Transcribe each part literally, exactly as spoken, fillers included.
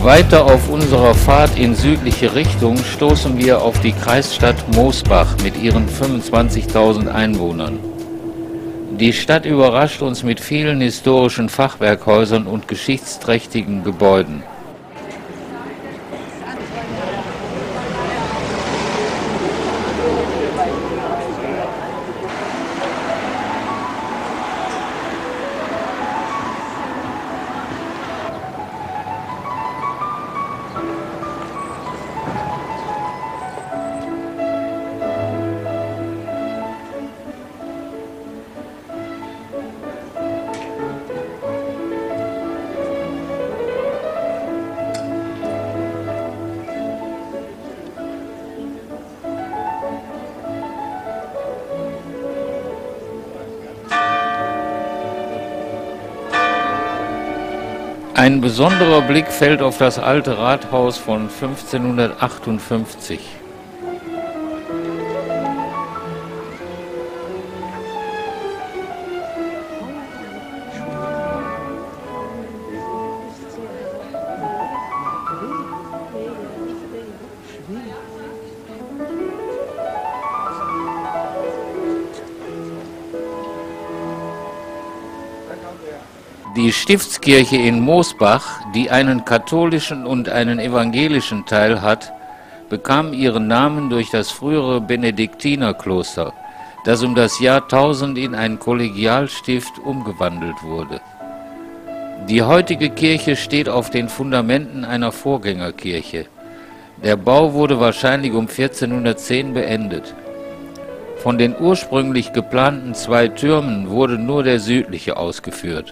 Weiter auf unserer Fahrt in südliche Richtung stoßen wir auf die Kreisstadt Mosbach mit ihren fünfundzwanzigtausend Einwohnern. Die Stadt überrascht uns mit vielen historischen Fachwerkhäusern und geschichtsträchtigen Gebäuden. Ein besonderer Blick fällt auf das alte Rathaus von fünfzehnhundertachtundfünfzig. Die Stiftskirche in Mosbach, die einen katholischen und einen evangelischen Teil hat, bekam ihren Namen durch das frühere Benediktinerkloster, das um das Jahr tausend in ein Kollegialstift umgewandelt wurde. Die heutige Kirche steht auf den Fundamenten einer Vorgängerkirche. Der Bau wurde wahrscheinlich um vierzehnhundertzehn beendet. Von den ursprünglich geplanten zwei Türmen wurde nur der südliche ausgeführt.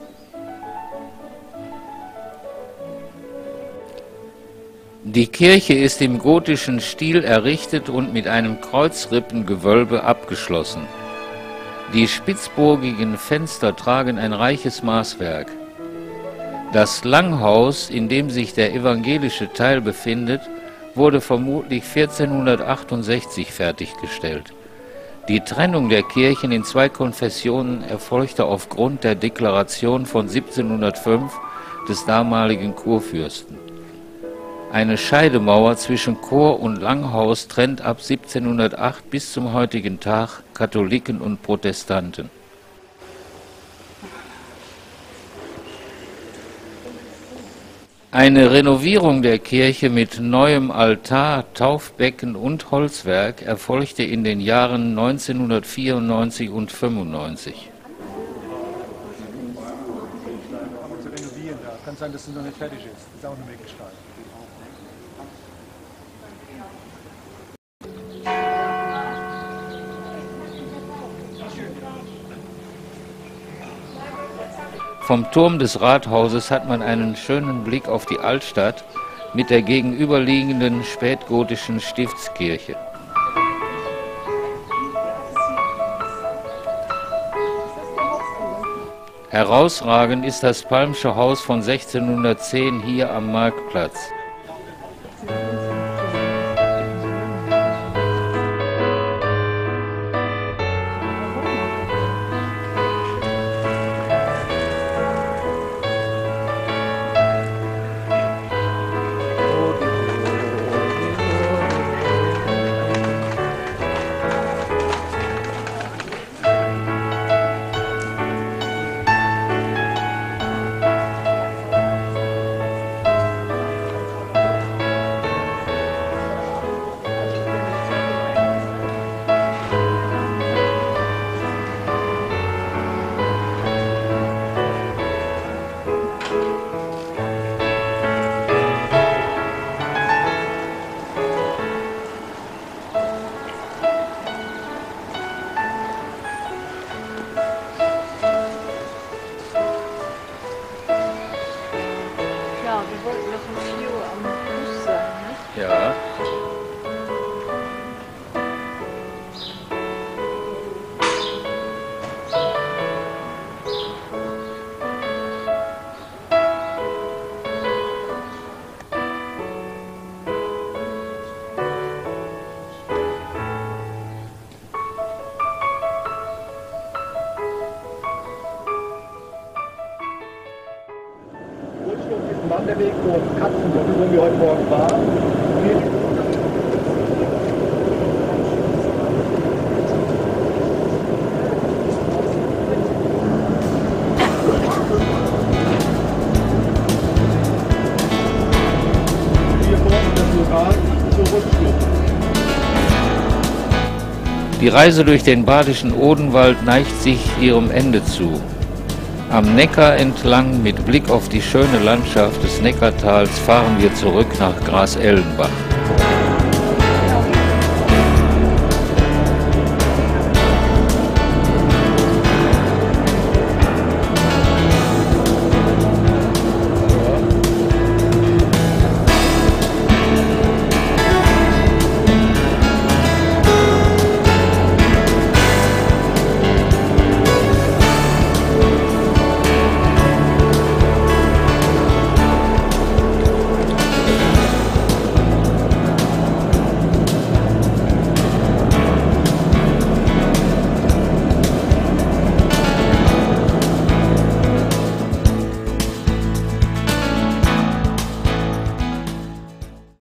Die Kirche ist im gotischen Stil errichtet und mit einem Kreuzrippengewölbe abgeschlossen. Die spitzbogigen Fenster tragen ein reiches Maßwerk. Das Langhaus, in dem sich der evangelische Teil befindet, wurde vermutlich vierzehnhundertachtundsechzig fertiggestellt. Die Trennung der Kirchen in zwei Konfessionen erfolgte aufgrund der Deklaration von siebzehnhundertfünf des damaligen Kurfürsten. Eine Scheidemauer zwischen Chor und Langhaus trennt ab siebzehnhundertacht bis zum heutigen Tag Katholiken und Protestanten. Eine Renovierung der Kirche mit neuem Altar, Taufbecken und Holzwerk erfolgte in den Jahren neunzehnhundertvierundneunzig und fünfundneunzig. Zu renovieren, da kann sein, dass es noch nicht fertig ist. Das ist auch eine Möglichkeit. Vom Turm des Rathauses hat man einen schönen Blick auf die Altstadt mit der gegenüberliegenden spätgotischen Stiftskirche. Herausragend ist das Palmsche Haus von sechzehnhundertzehn hier am Marktplatz. Weg durch Katzenburg, wo wir heute Morgen waren. Hier vorne das Lokal zur Rundflug. Die Reise durch den badischen Odenwald neigt sich ihrem Ende zu. Am Neckar entlang mit Blick auf die schöne Landschaft des Neckartals fahren wir zurück nach Gras-Ellenbach.